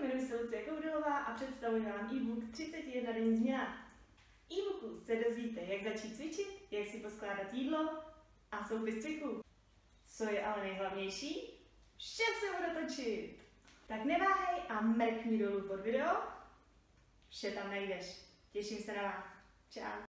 jmenuji se Lucie Koudelová a představuji vám e-book 31 denní změna. V e-booku se dozvíte, jak začít cvičit, jak si poskládat jídlo a soupis cviků. Co je ale nejhlavnější? Vše se bude točit! Tak neváhej a mrkni dolů pod video. Vše tam najdeš. Těším se na vás. Čau.